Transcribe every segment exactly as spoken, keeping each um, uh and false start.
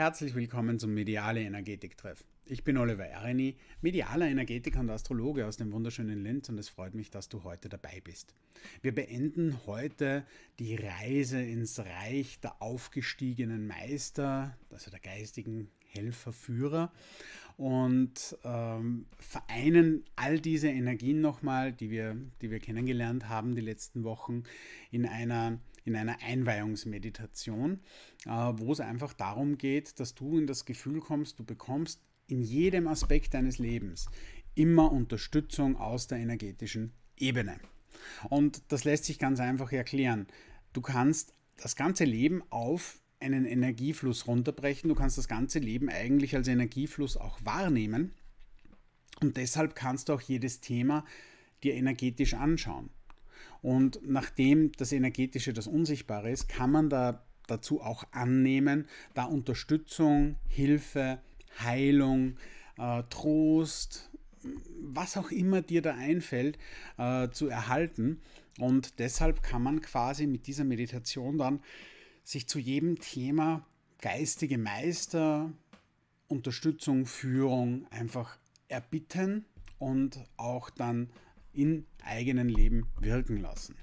Herzlich willkommen zum Mediale Energetik-Treff. Ich bin Oliver Ereni, medialer Energetiker und Astrologe aus dem wunderschönen Linz, und es freut mich, dass du heute dabei bist. Wir beenden heute die Reise ins Reich der aufgestiegenen Meister, also der geistigen Helfer, Führer, und ähm, vereinen all diese Energien nochmal, die wir, die wir kennengelernt haben die letzten Wochen, in einer in einer Einweihungsmeditation, äh, wo es einfach darum geht, dass du in das Gefühl kommst, du bekommst in jedem Aspekt deines Lebens immer Unterstützung aus der energetischen Ebene. Und das lässt sich ganz einfach erklären. Du kannst das ganze Leben auf einen Energiefluss runterbrechen, du kannst das ganze Leben eigentlich als Energiefluss auch wahrnehmen, und deshalb kannst du auch jedes Thema dir energetisch anschauen. Und nachdem das Energetische das Unsichtbare ist, kann man da dazu auch annehmen, da Unterstützung, Hilfe, Heilung, äh, Trost, was auch immer dir da einfällt, äh, zu erhalten. Und deshalb kann man quasi mit dieser Meditation dann sich zu jedem Thema geistige Meister, Unterstützung, Führung einfach erbitten und auch dann im eigenen Leben wirken lassen.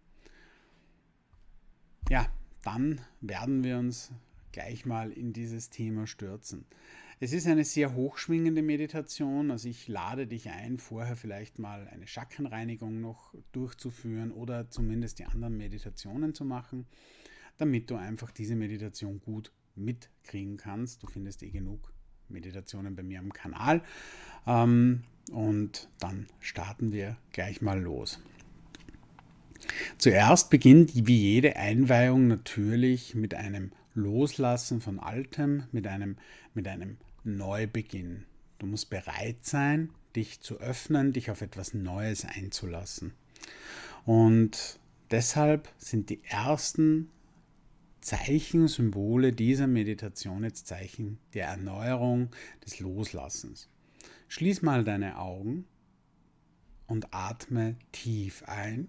Ja, dann werden wir uns gleich mal in dieses Thema stürzen. Es ist eine sehr hochschwingende Meditation, also ich lade dich ein, vorher vielleicht mal eine Chakrenreinigung noch durchzuführen oder zumindest die anderen Meditationen zu machen, damit du einfach diese Meditation gut mitkriegen kannst. Du findest eh genug Meditationen bei mir am Kanal. Ähm, und dann starten wir gleich mal los. Zuerst beginnt wie jede Einweihung natürlich mit einem Loslassen von Altem, mit einem, mit einem Neubeginn. Du musst bereit sein, dich zu öffnen, dich auf etwas Neues einzulassen. Und deshalb sind die ersten Zeichen, Symbole dieser Meditation jetzt Zeichen der Erneuerung, des Loslassens. Schließ mal deine Augen und atme tief ein.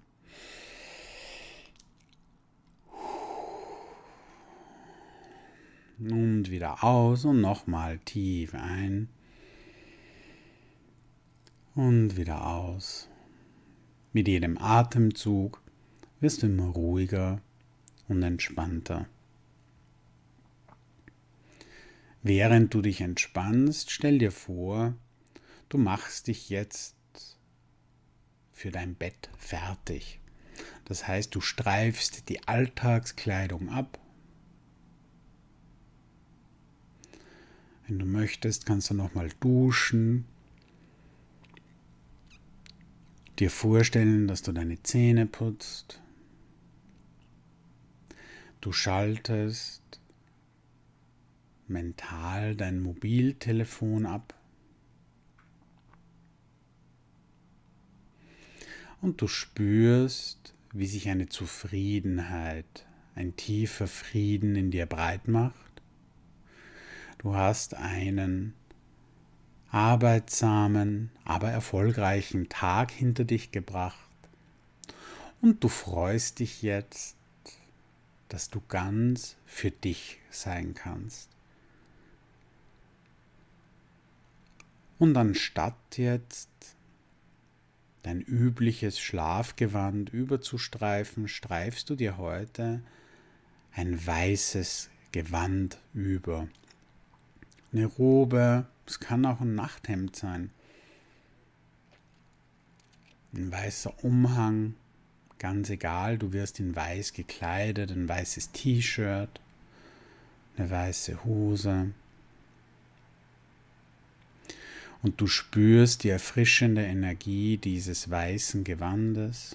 Und wieder aus und nochmal tief ein. Und wieder aus. Mit jedem Atemzug wirst du immer ruhiger und entspannter. Während du dich entspannst, stell dir vor, du machst dich jetzt für dein Bett fertig. Das heißt, du streifst die Alltagskleidung ab. Wenn du möchtest, kannst du nochmal duschen. Dir vorstellen, dass du deine Zähne putzt. Du schaltest mental dein Mobiltelefon ab. Und du spürst, wie sich eine Zufriedenheit, ein tiefer Frieden in dir breit macht. Du hast einen arbeitsamen, aber erfolgreichen Tag hinter dich gebracht. Und du freust dich jetzt, dass du ganz für dich sein kannst. Und anstatt jetzt dein übliches Schlafgewand überzustreifen, streifst du dir heute ein weißes Gewand über. Eine Robe, es kann auch ein Nachthemd sein. Ein weißer Umhang, ganz egal, du wirst in weiß gekleidet, ein weißes T-Shirt, eine weiße Hose. Und du spürst die erfrischende Energie dieses weißen Gewandes.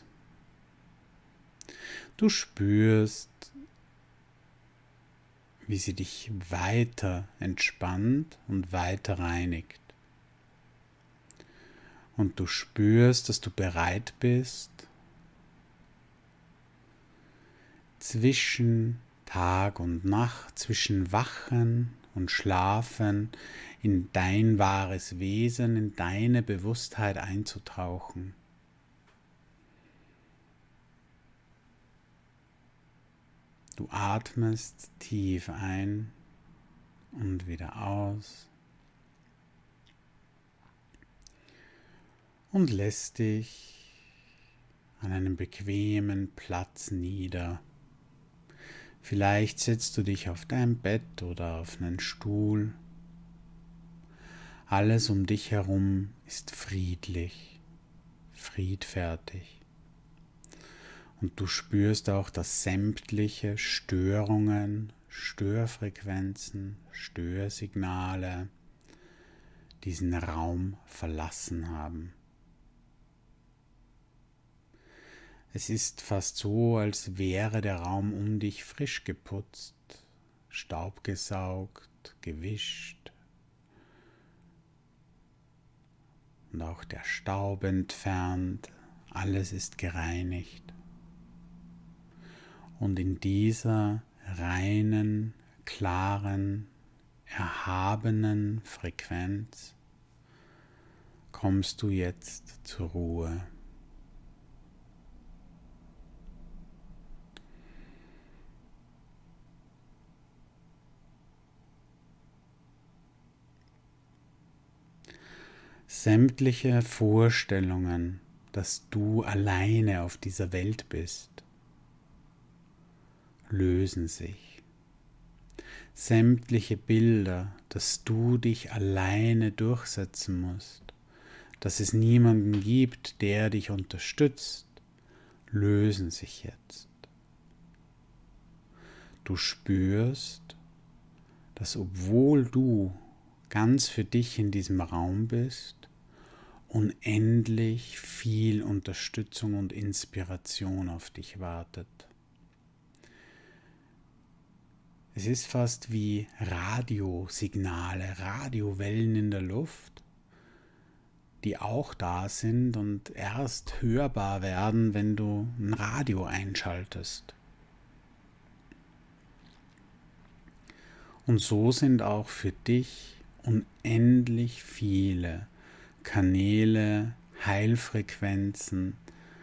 Du spürst, wie sie dich weiter entspannt und weiter reinigt. Und du spürst, dass du bereit bist, zwischen Tag und Nacht, zwischen Wachen und Schlafen in dein wahres Wesen, in deine Bewusstheit einzutauchen. Du atmest tief ein und wieder aus. Und lässt dich an einem bequemen Platz nieder. Vielleicht setzt du dich auf dein Bett oder auf einen Stuhl. Alles um dich herum ist friedlich, friedfertig. Und du spürst auch, dass sämtliche Störungen, Störfrequenzen, Störsignale diesen Raum verlassen haben. Es ist fast so, als wäre der Raum um dich frisch geputzt, staubgesaugt, gewischt und auch der Staub entfernt. Alles ist gereinigt. Und in dieser reinen, klaren, erhabenen Frequenz kommst du jetzt zur Ruhe. Sämtliche Vorstellungen, dass du alleine auf dieser Welt bist, lösen sich. Sämtliche Bilder, dass du dich alleine durchsetzen musst, dass es niemanden gibt, der dich unterstützt, lösen sich jetzt. Du spürst, dass obwohl du ganz für dich in diesem Raum bist, unendlich viel Unterstützung und Inspiration auf dich wartet. Es ist fast wie Radiosignale, Radiowellen in der Luft, die auch da sind und erst hörbar werden, wenn du ein Radio einschaltest. Und so sind auch für dich unendlich viele Kanäle, Heilfrequenzen,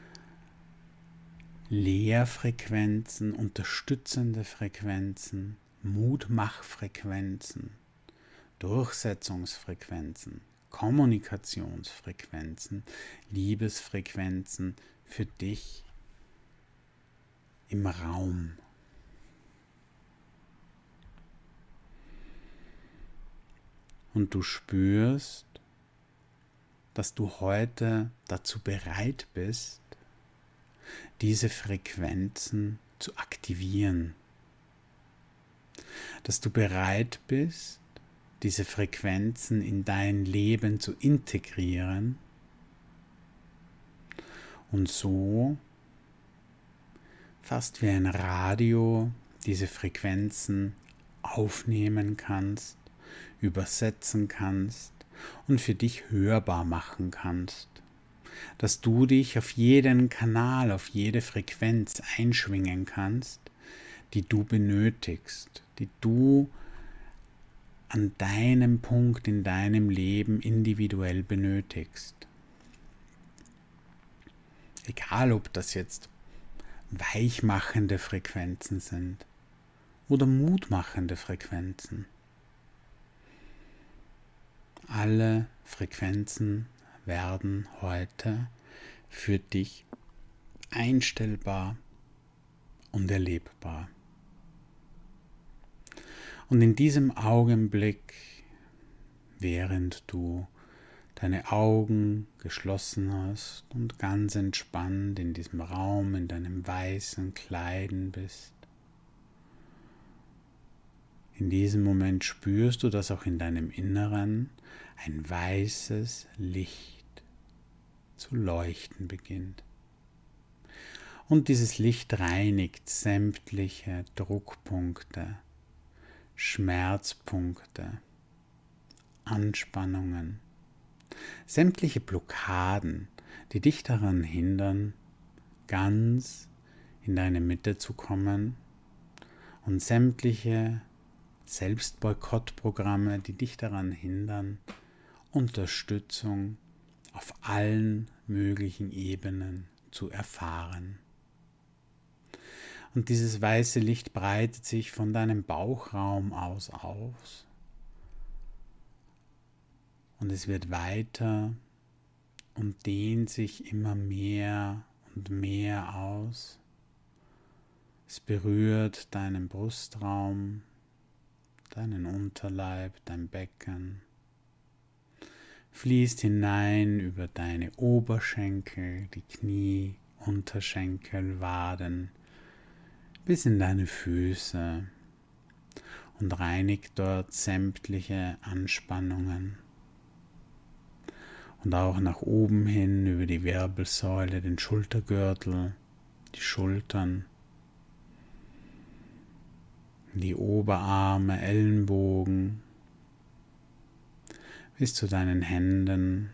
Lehrfrequenzen, unterstützende Frequenzen, Mutmachfrequenzen, Durchsetzungsfrequenzen, Kommunikationsfrequenzen, Liebesfrequenzen für dich im Raum. Und du spürst, dass du heute dazu bereit bist, diese Frequenzen zu aktivieren. Dass du bereit bist, diese Frequenzen in dein Leben zu integrieren und so fast wie ein Radio diese Frequenzen aufnehmen kannst, übersetzen kannst und für dich hörbar machen kannst, dass du dich auf jeden Kanal, auf jede Frequenz einschwingen kannst, die du benötigst, die du an deinem Punkt in deinem Leben individuell benötigst. Egal, ob das jetzt weichmachende Frequenzen sind oder mutmachende Frequenzen. Alle Frequenzen werden heute für dich einstellbar und erlebbar. Und in diesem Augenblick, während du deine Augen geschlossen hast und ganz entspannt in diesem Raum, in deinem weißen Kleiden bist, in diesem Moment spürst du, dass auch in deinem Inneren ein weißes Licht zu leuchten beginnt. Und dieses Licht reinigt sämtliche Druckpunkte, Schmerzpunkte, Anspannungen, sämtliche Blockaden, die dich daran hindern, ganz in deine Mitte zu kommen, und sämtliche Selbstboykottprogramme, die dich daran hindern, Unterstützung auf allen möglichen Ebenen zu erfahren. Und dieses weiße Licht breitet sich von deinem Bauchraum aus aus Und es wird weiter und dehnt sich immer mehr und mehr aus. Es berührt deinen Brustraum, deinen Unterleib, dein Becken, fließt hinein über deine Oberschenkel, die Knie, Unterschenkel, Waden, bis in deine Füße und reinigt dort sämtliche Anspannungen. Und auch nach oben hin über die Wirbelsäule, den Schultergürtel, die Schultern, die Oberarme, Ellenbogen, bis zu deinen Händen.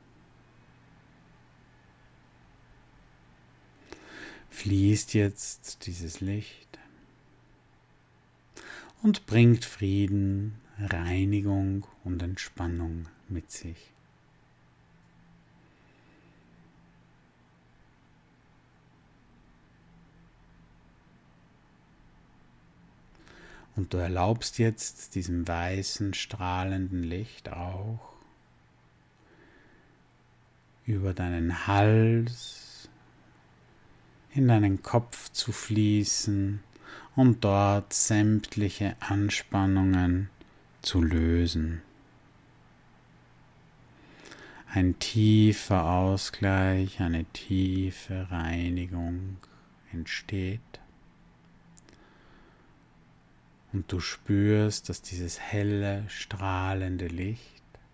Fließt jetzt dieses Licht und bringt Frieden, Reinigung und Entspannung mit sich. Und du erlaubst jetzt diesem weißen, strahlenden Licht auch über deinen Hals in deinen Kopf zu fließen und dort sämtliche Anspannungen zu lösen. Ein tiefer Ausgleich, eine tiefe Reinigung entsteht. Und du spürst, dass dieses helle, strahlende Licht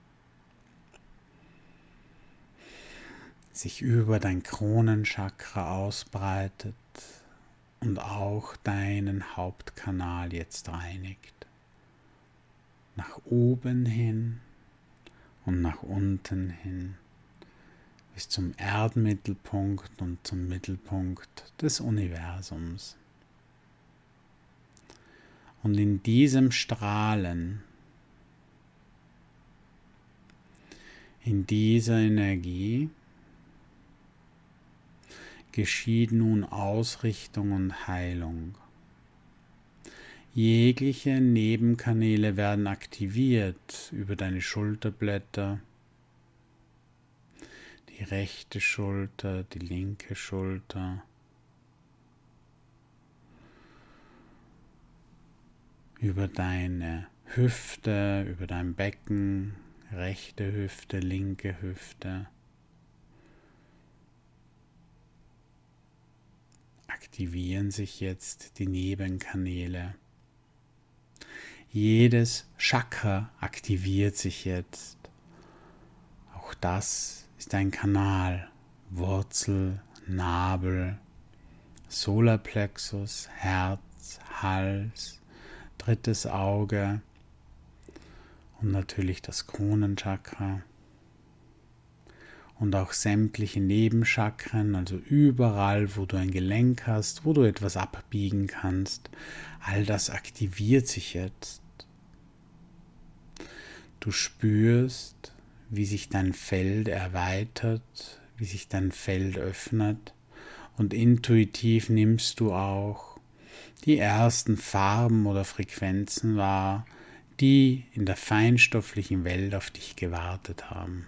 sich über dein Kronenchakra ausbreitet und auch deinen Hauptkanal jetzt reinigt. Nach oben hin und nach unten hin bis zum Erdmittelpunkt und zum Mittelpunkt des Universums. Und in diesem Strahlen, in dieser Energie geschieht nun Ausrichtung und Heilung. Jegliche Nebenkanäle werden aktiviert über deine Schulterblätter, die rechte Schulter, die linke Schulter, über deine Hüfte, über dein Becken, rechte Hüfte, linke Hüfte. Aktivieren sich jetzt die Nebenkanäle. Jedes Chakra aktiviert sich jetzt. Auch das ist ein Kanal. Wurzel, Nabel, Solarplexus, Herz, Hals, drittes Auge und natürlich das Kronenchakra. Und auch sämtliche Nebenchakren, also überall, wo du ein Gelenk hast, wo du etwas abbiegen kannst, all das aktiviert sich jetzt. Du spürst, wie sich dein Feld erweitert, wie sich dein Feld öffnet und intuitiv nimmst du auch die ersten Farben oder Frequenzen wahr, die in der feinstofflichen Welt auf dich gewartet haben.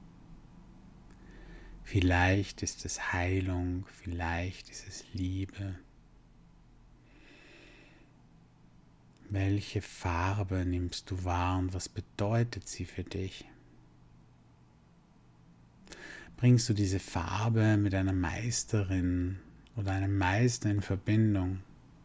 Vielleicht ist es Heilung, vielleicht ist es Liebe. Welche Farbe nimmst du wahr und was bedeutet sie für dich? Bringst du diese Farbe mit einer Meisterin oder einem Meister in Verbindung?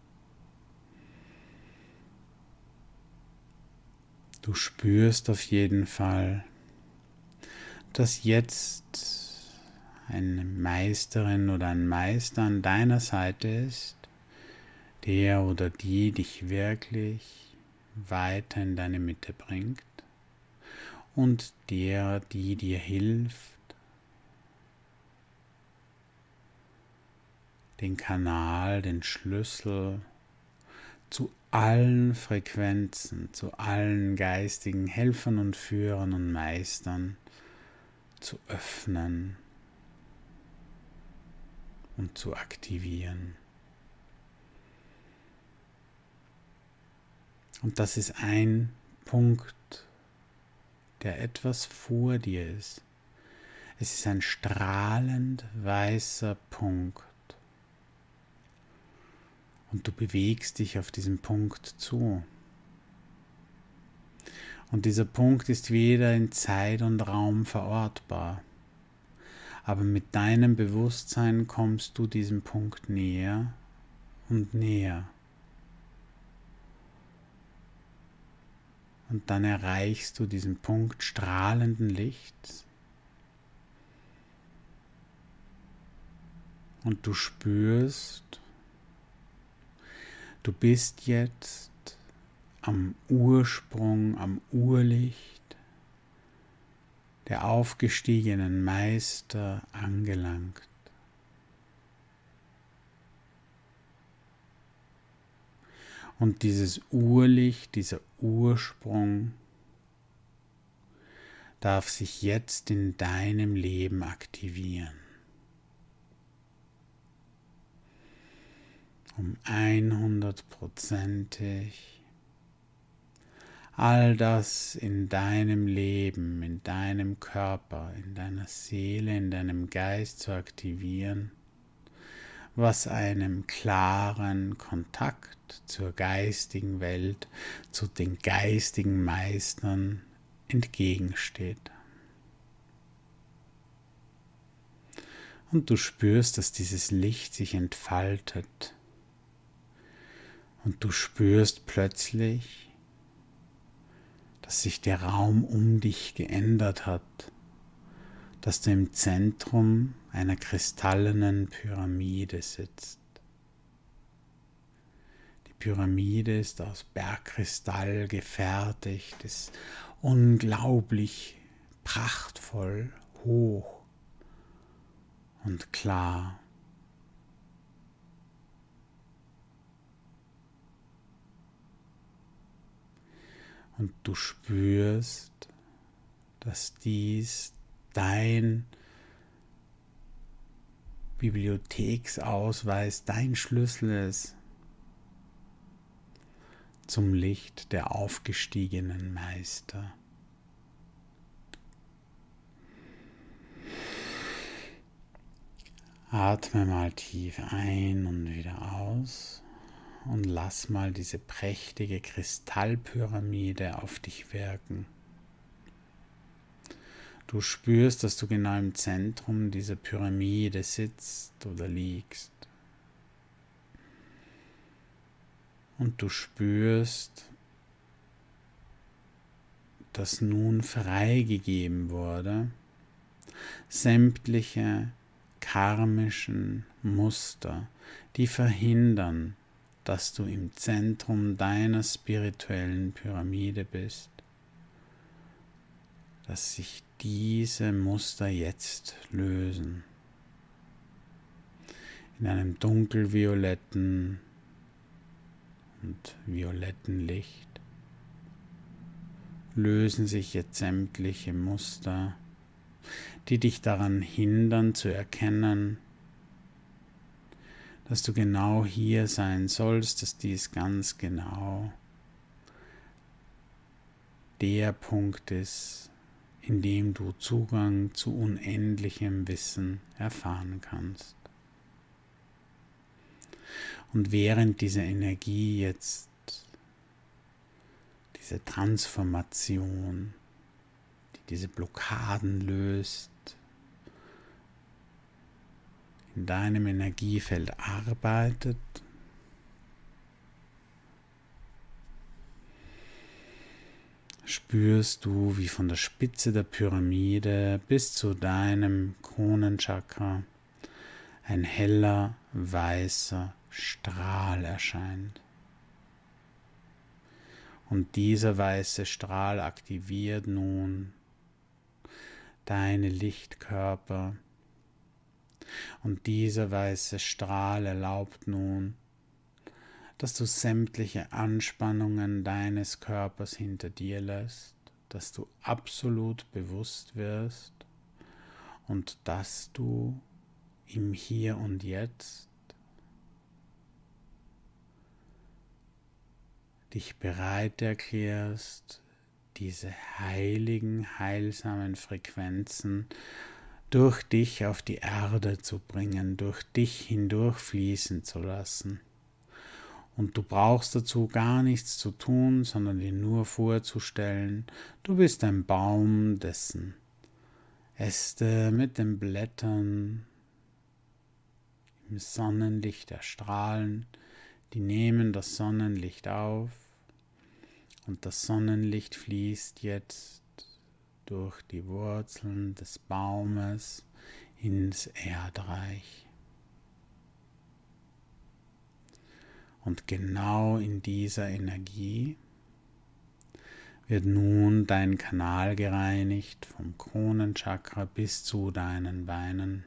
Du spürst auf jeden Fall, dass jetzt eine Meisterin oder ein Meister an deiner Seite ist, der oder die dich wirklich weiter in deine Mitte bringt und der, die dir hilft, den Kanal, den Schlüssel zu allen Frequenzen, zu allen geistigen Helfern und Führern und Meistern zu öffnen und zu aktivieren. Und das ist ein Punkt der etwas vor dir ist. Es ist ein strahlend weißer Punkt. Und du bewegst dich auf diesen Punkt zu. Und dieser Punkt ist weder in Zeit und Raum verortbar. Aber mit deinem Bewusstsein kommst du diesem Punkt näher und näher. Und dann erreichst du diesen Punkt strahlenden Lichts. Und du spürst, du bist jetzt am Ursprung, am Urlicht der aufgestiegenen Meister angelangt. Und dieses Urlicht, dieser Ursprung darf sich jetzt in deinem Leben aktivieren. Um hundertprozentig all das in deinem Leben, in deinem Körper, in deiner Seele, in deinem Geist zu aktivieren, was einem klaren Kontakt zur geistigen Welt, zu den geistigen Meistern entgegensteht. Und du spürst, dass dieses Licht sich entfaltet. Und du spürst plötzlich, dass sich der Raum um dich geändert hat, dass du im Zentrum einer kristallenen Pyramide sitzt. Die Pyramide ist aus Bergkristall gefertigt, ist unglaublich prachtvoll, hoch und klar. Und du spürst, dass dies dein Bibliotheksausweis, dein Schlüssel ist zum Licht der aufgestiegenen Meister. Atme mal tief ein und wieder aus. Und lass mal diese prächtige Kristallpyramide auf dich wirken. Du spürst, dass du genau im Zentrum dieser Pyramide sitzt oder liegst. Und du spürst, dass nun freigegeben wurde, sämtliche karmischen Muster, die verhindern, dass du im Zentrum deiner spirituellen Pyramide bist, dass sich diese Muster jetzt lösen. In einem dunkelvioletten und violetten Licht lösen sich jetzt sämtliche Muster, die dich daran hindern zu erkennen, dass du genau hier sein sollst, dass dies ganz genau der Punkt ist, in dem du Zugang zu unendlichem Wissen erfahren kannst. Und während diese Energie jetzt, diese Transformation, die diese Blockaden löst, in deinem Energiefeld arbeitet, spürst du, wie von der Spitze der Pyramide bis zu deinem Kronenchakra ein heller, weißer Strahl erscheint. Und dieser weiße Strahl aktiviert nun deine Lichtkörper. Und dieser weiße Strahl erlaubt nun, dass du sämtliche Anspannungen deines Körpers hinter dir lässt, dass du absolut bewusst wirst und dass du im Hier und Jetzt dich bereit erklärst, diese heiligen, heilsamen Frequenzen durch dich auf die Erde zu bringen, durch dich hindurch fließen zu lassen. Und du brauchst dazu gar nichts zu tun, sondern dir nur vorzustellen, du bist ein Baum, dessen Äste mit den Blättern im Sonnenlicht erstrahlen, die nehmen das Sonnenlicht auf und das Sonnenlicht fließt jetzt durch die Wurzeln des Baumes ins Erdreich. Und genau in dieser Energie wird nun dein Kanal gereinigt, vom Kronenchakra bis zu deinen Beinen.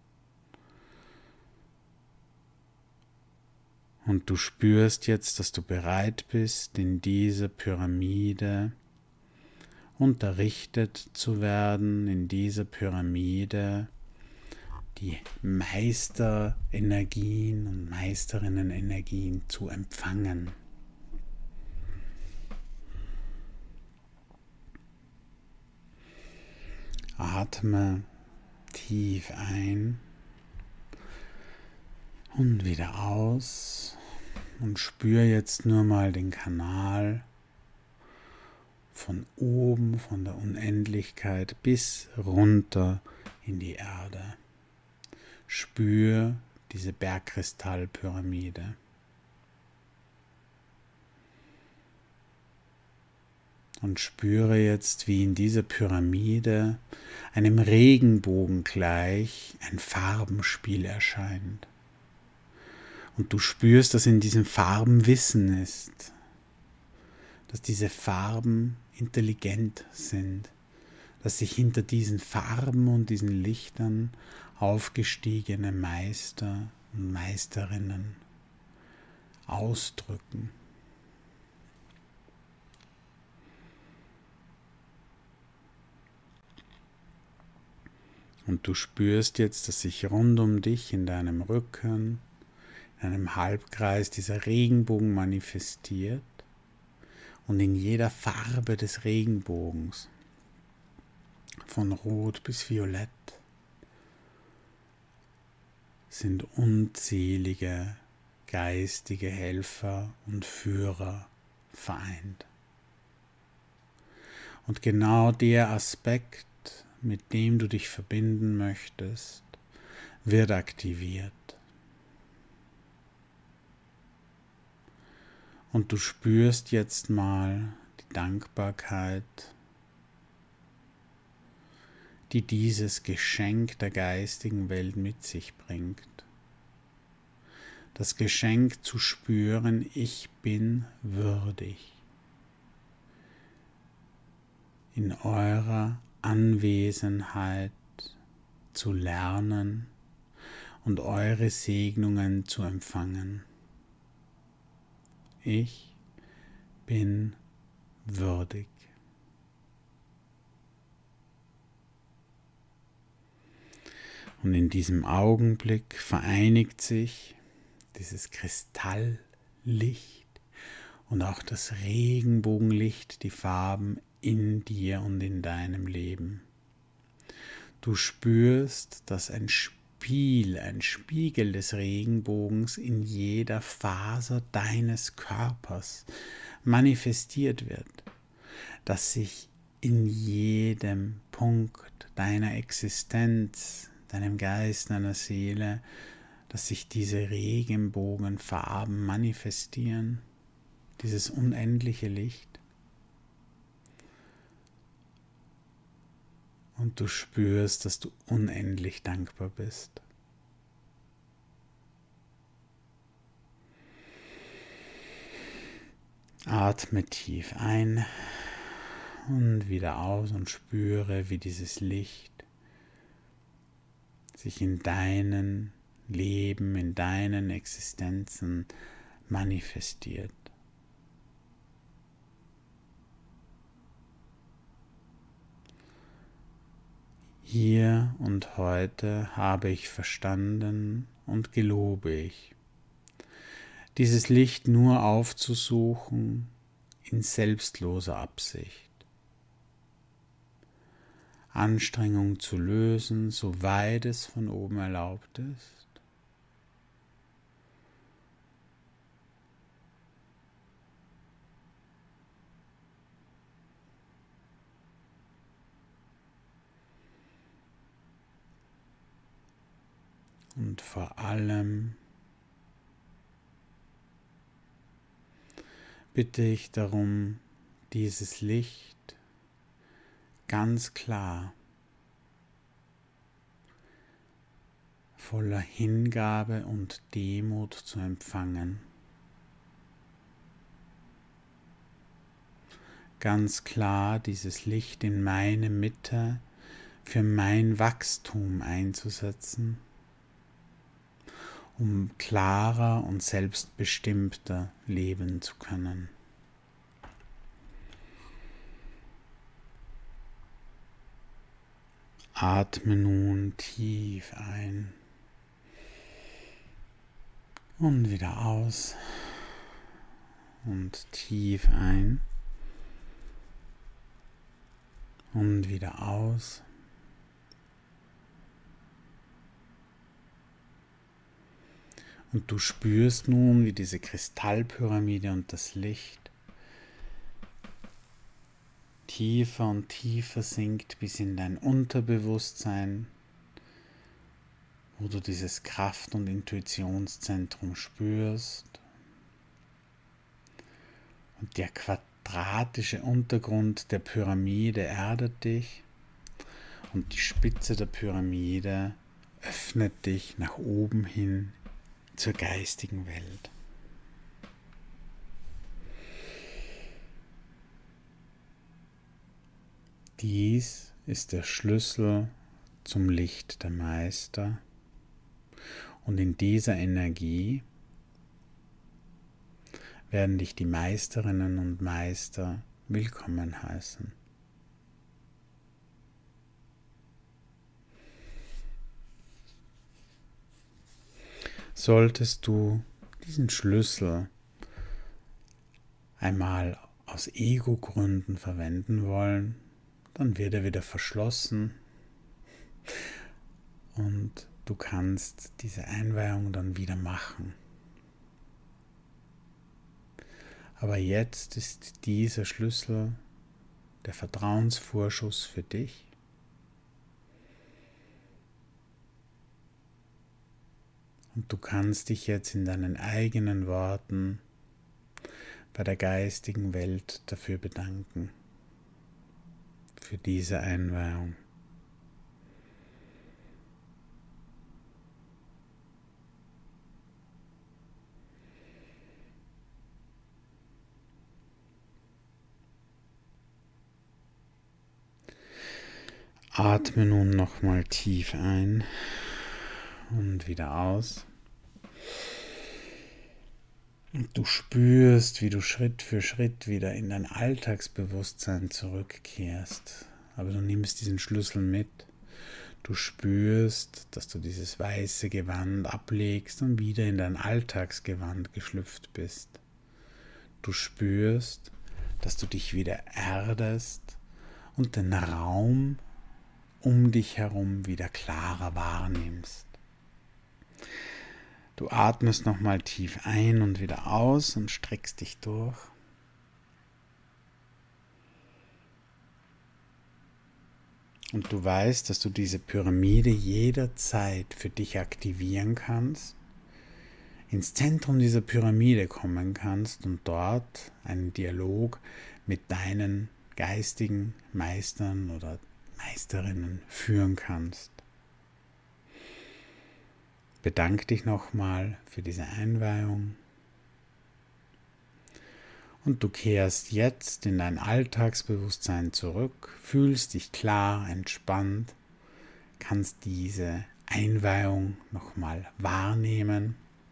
Und du spürst jetzt, dass du bereit bist, in dieser Pyramide unterrichtet zu werden, in dieser Pyramide die Meisterenergien und Meisterinnenenergien zu empfangen. Atme tief ein und wieder aus und spür jetzt nur mal den Kanal von oben, von der Unendlichkeit bis runter in die Erde. Spür diese Bergkristallpyramide. Und spüre jetzt, wie in dieser Pyramide einem Regenbogen gleich ein Farbenspiel erscheint. Und du spürst, dass in diesen Farben Wissen ist, dass diese Farben intelligent sind, dass sich hinter diesen Farben und diesen Lichtern aufgestiegene Meister und Meisterinnen ausdrücken. Und du spürst jetzt, dass sich rund um dich in deinem Rücken, in einem Halbkreis dieser Regenbogen manifestiert und in jeder Farbe des Regenbogens, von Rot bis Violett, sind unzählige geistige Helfer und Führer vereint. Und genau der Aspekt, mit dem du dich verbinden möchtest, wird aktiviert. Und du spürst jetzt mal die Dankbarkeit, die dieses Geschenk der geistigen Welt mit sich bringt. Das Geschenk zu spüren, ich bin würdig. In eurer Anwesenheit zu lernen und eure Segnungen zu empfangen. Ich bin würdig. Und in diesem Augenblick vereinigt sich dieses Kristalllicht und auch das Regenbogenlicht, die Farben in dir und in deinem Leben. Du spürst, dass ein Spiel, ein Spiegel des Regenbogens in jeder Faser deines Körpers manifestiert wird, dass sich in jedem Punkt deiner Existenz, deinem Geist, deiner Seele, dass sich diese Regenbogenfarben manifestieren, dieses unendliche Licht. Und du spürst, dass du unendlich dankbar bist. Atme tief ein und wieder aus und spüre, wie dieses Licht sich in deinen Leben, in deinen Existenzen manifestiert. Hier und heute habe ich verstanden und gelobe ich, dieses Licht nur aufzusuchen in selbstloser Absicht, Anstrengung zu lösen, soweit es von oben erlaubt ist. Und vor allem bitte ich darum, dieses Licht ganz klar, voller Hingabe und Demut zu empfangen. Ganz klar dieses Licht in meine Mitte für mein Wachstum einzusetzen, um klarer und selbstbestimmter leben zu können. Atme nun tief ein und wieder aus und tief ein und wieder aus. Und du spürst nun, wie diese Kristallpyramide und das Licht tiefer und tiefer sinkt bis in dein Unterbewusstsein, wo du dieses Kraft- und Intuitionszentrum spürst. Und der quadratische Untergrund der Pyramide erdet dich und die Spitze der Pyramide öffnet dich nach oben hin zur geistigen Welt. Dies ist der Schlüssel zum Licht der Meister und in dieser Energie werden dich die Meisterinnen und Meister willkommen heißen. Solltest du diesen Schlüssel einmal aus Ego-Gründen verwenden wollen, dann wird er wieder verschlossen und du kannst diese Einweihung dann wieder machen. Aber jetzt ist dieser Schlüssel der Vertrauensvorschuss für dich. Und du kannst dich jetzt in deinen eigenen Worten bei der geistigen Welt dafür bedanken, für diese Einweihung. Atme nun nochmal tief ein und wieder aus. Und du spürst, wie du Schritt für Schritt wieder in dein Alltagsbewusstsein zurückkehrst. Aber du nimmst diesen Schlüssel mit. Du spürst, dass du dieses weiße Gewand ablegst und wieder in dein Alltagsgewand geschlüpft bist. Du spürst, dass du dich wieder erdest und den Raum um dich herum wieder klarer wahrnimmst. Du atmest nochmal tief ein und wieder aus und streckst dich durch. Und du weißt, dass du diese Pyramide jederzeit für dich aktivieren kannst, ins Zentrum dieser Pyramide kommen kannst und dort einen Dialog mit deinen geistigen Meistern oder Meisterinnen führen kannst. Bedank dich nochmal für diese Einweihung und du kehrst jetzt in dein Alltagsbewusstsein zurück, fühlst dich klar, entspannt, kannst diese Einweihung nochmal wahrnehmen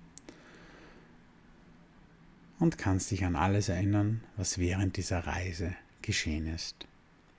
und kannst dich an alles erinnern, was während dieser Reise geschehen ist.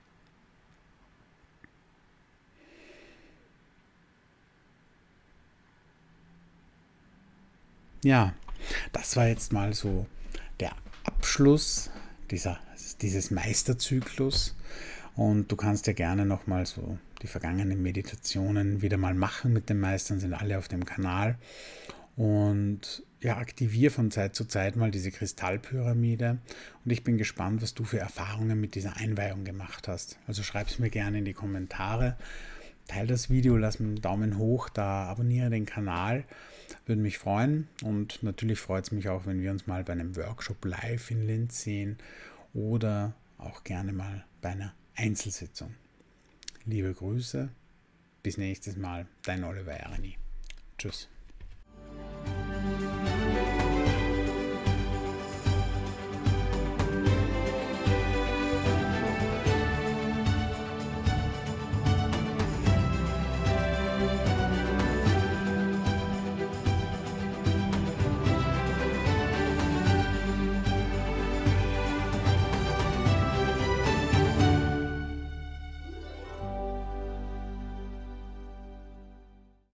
Ja, das war jetzt mal so der Abschluss dieser, dieses Meisterzyklus Und du kannst ja gerne nochmal so die vergangenen Meditationen wieder mal machen mit den Meistern, sind alle auf dem Kanal. Und ja, aktiviere von Zeit zu Zeit mal diese Kristallpyramide. Und ich bin gespannt, was du für Erfahrungen mit dieser Einweihung gemacht hast. Also schreib es mir gerne in die Kommentare. Teile das Video, lass mir einen Daumen hoch da, abonniere den Kanal. Würde mich freuen. Und natürlich freut es mich auch, wenn wir uns mal bei einem Workshop live in Linz sehen oder auch gerne mal bei einer Einzelsitzung. Liebe Grüße, bis nächstes Mal, dein Oliver Erni. Tschüss.